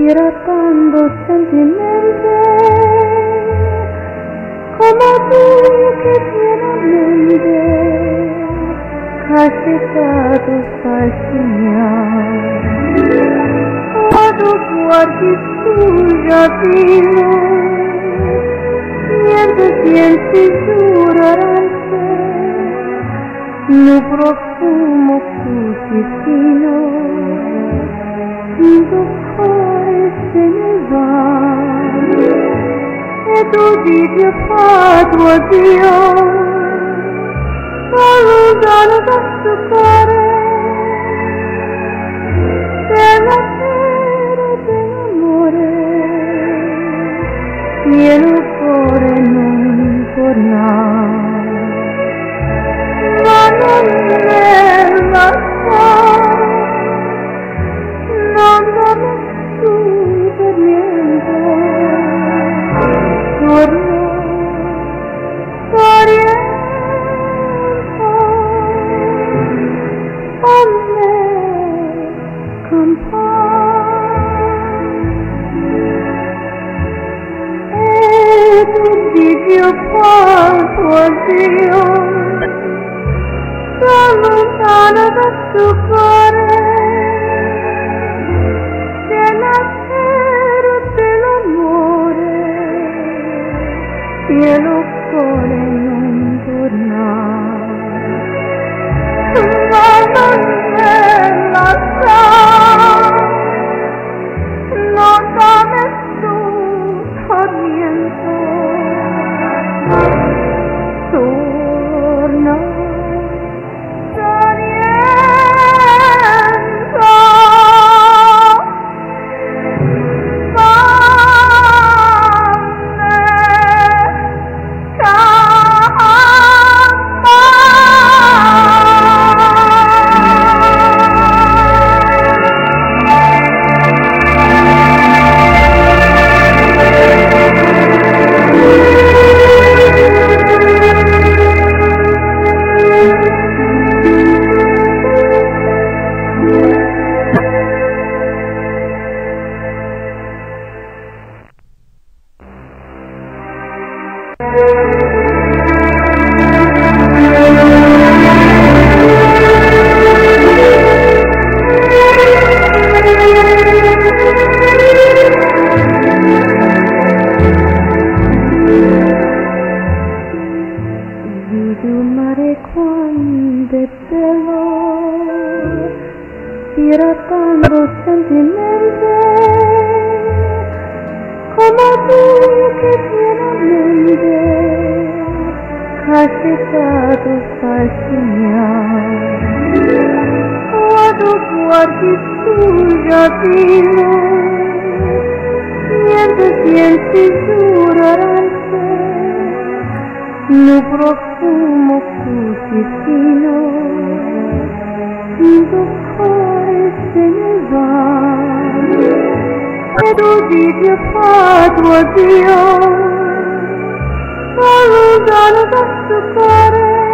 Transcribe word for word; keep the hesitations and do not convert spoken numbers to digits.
dirottando sentimenti come tu che pienamente hai citato fai sognare quando guardi sul giardino niente piensi giurarante no profumo così fino il tuo cuore se ne va e tu dici fatto addio lontano da sto cuore della sera dell'amore pieno cuore non tornare ma non è la storia non dammi tu per niente torno oriento a me compagni e tu dici quanto addio sono lontana da tuo cuore della sera dell'amore pieno cuore non tornare ma non è la storia non da nessuno niente torna dirottando sentimenti come tu che pienamente hai citato fai sognare quando guardi sul giardino niente piensi giurarante no profumo così fino il tuo cuore se ne va e tu dici fatto addio lontano da sto cuore